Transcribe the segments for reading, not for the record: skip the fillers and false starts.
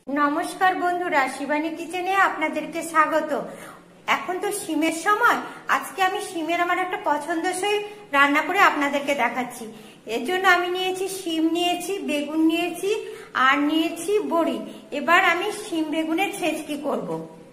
নমস্কার বন্ধুরা, শিবানী কিচেনে আপনাদেরকে স্বাগত। এখন তো শিমের সময়। আজকে আমি শিমের আমার একটা পছন্দসই রান্না করে আপনাদেরকে দেখাচ্ছি। এর জন্য আমি নিয়েছি শিম, নিয়েছি বেগুন, নিয়েছি আর নিয়েছি বড়ি। এবার আমি শিম বেগুনের ছেঁচকি করব।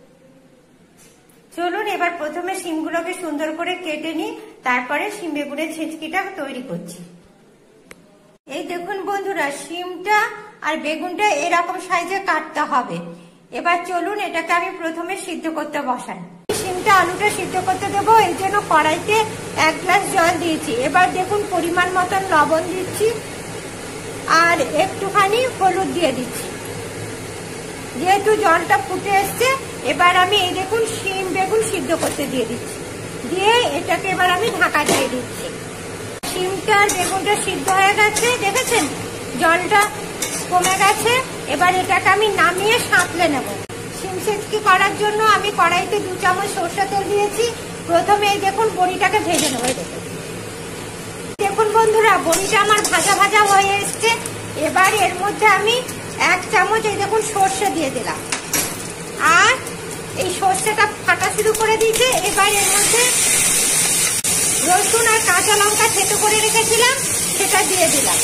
চলুন এবার প্রথমে শিমগুলোকে সুন্দর করে কেটে নিই, তারপরে শিম বেগুনের ছেঁচকিটা তৈরি করছি। এই দেখুন বন্ধুরা, শিমটা আর বেগুনটা এরকম সাইজে কাটতে হবে। এবার চলুন এটাকে আমি প্রথমে সিদ্ধ করতে বসাই। শিমটা আলুটা সিদ্ধ করতে দেবো, এই জন্য কড়াইতে 1 গ্লাস জল দিয়েছি। এবার দেখুন পরিমাণ মতন লবণ দিচ্ছি আর একটুখানি হলুদ দিয়ে দিচ্ছি। যেহেতু জলটা ফুটে এসছে, এবার আমি এই দেখুন শিম বেগুন সিদ্ধ করতে দিয়ে দিচ্ছি। দিয়ে এটাকে এবার আমি ঢাকা দিয়ে দিচ্ছি। শিমটা আর বেগুনটা সিদ্ধ হয়ে গেছে, দেখেছেন জলটা কমে গেছে। এবার এটাকে আমি নামিয়ে সাঁতলে নেব। শিম ছেঁচকি করার জন্য আমি কড়াইতে 2 চামচ সরষের তেল দিয়েছি। প্রথমে এই দেখুন বড়িটাকে ভেজে নেব। দেখুন বন্ধুরা, বড়িটা আমার ভাজা ভাজা হয়ে এসছে। এবার এর মধ্যে আমি 1 চামচ এই দেখুন সর্ষে দিয়ে দিলাম, আর এই সর্ষেটা ফাটা শুরু করে দিয়েছে। এবার এর মধ্যে রসুন আর কাঁচা লঙ্কা থেতো করে রেখেছিলাম, সেটা দিয়ে দিলাম।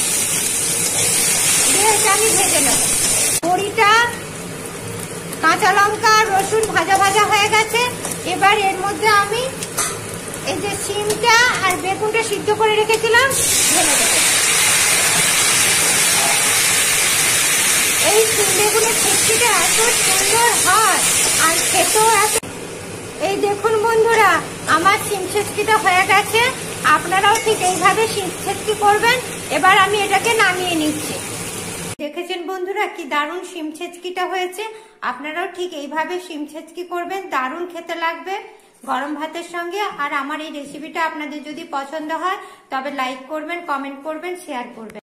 দিয়ে এটা আমি ভেজে নেব। বড়িটা, কাঁচা লঙ্কা আর রসুন ভাজা ভাজা হয়ে গেছে। এবার এর মধ্যে আমি এই যে শিমটা আর বেগুনটা সিদ্ধ করে রেখেছিলাম ঢেলে দেব। এই শিম বেগুনের ছেঁচকিটা এত সুন্দর হয় আর খেতেও এত। এই দেখুন বন্ধুরা, আমার শিম ছেঁচকিটা হয়ে গেছে। আপনারাও ঠিক এইভাবে শিম ছেঁচকি করবেন। এবার আমি এটাকে নামিয়ে নিচ্ছি। দেখেছেন বন্ধুরা কি দারুণ শিম ছেঁচকিটা হয়েছে। আপনারাও ঠিক এইভাবে শিম ছেঁচকি করবেন, দারুণ খেতে লাগবে গরম ভাতের সঙ্গে। আর আমার এই রেসিপিটা আপনাদের যদি পছন্দ হয় তবে লাইক করবেন, কমেন্ট করবেন, শেয়ার করবেন।